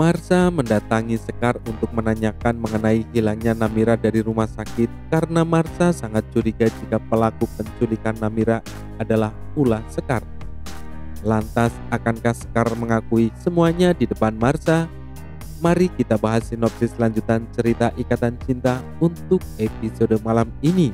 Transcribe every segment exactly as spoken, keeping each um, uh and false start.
Marsha mendatangi Sekar untuk menanyakan mengenai hilangnya Namira dari rumah sakit karena Marsha sangat curiga jika pelaku penculikan Namira adalah ulah Sekar. Lantas, akankah Sekar mengakui semuanya di depan Marsha? Mari kita bahas sinopsis lanjutan cerita Ikatan Cinta untuk episode malam ini.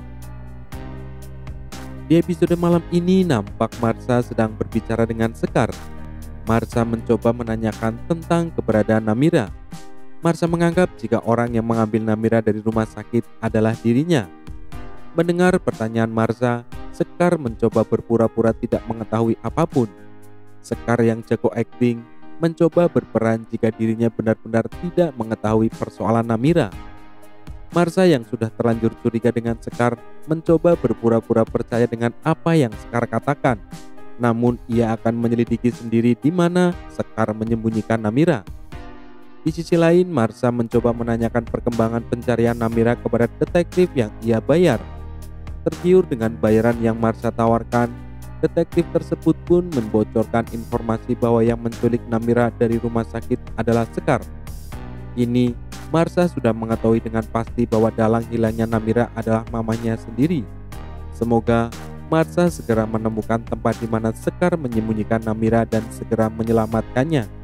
Di episode malam ini nampak Marsha sedang berbicara dengan Sekar. Marsha mencoba menanyakan tentang keberadaan Namira. Marsha menganggap jika orang yang mengambil Namira dari rumah sakit adalah dirinya. Mendengar pertanyaan Marsha, Sekar mencoba berpura-pura tidak mengetahui apapun. Sekar yang jago akting mencoba berperan jika dirinya benar-benar tidak mengetahui persoalan Namira. Marsha yang sudah terlanjur curiga dengan Sekar mencoba berpura-pura percaya dengan apa yang Sekar katakan. Namun ia akan menyelidiki sendiri di mana Sekar menyembunyikan Namira. Di sisi lain, Marsha mencoba menanyakan perkembangan pencarian Namira kepada detektif yang ia bayar. Tergiur dengan bayaran yang Marsha tawarkan, detektif tersebut pun membocorkan informasi bahwa yang menculik Namira dari rumah sakit adalah Sekar. Kini, Marsha sudah mengetahui dengan pasti bahwa dalang hilangnya Namira adalah mamanya sendiri. Semoga Marsha segera menemukan tempat di mana Sekar menyembunyikan Namira dan segera menyelamatkannya.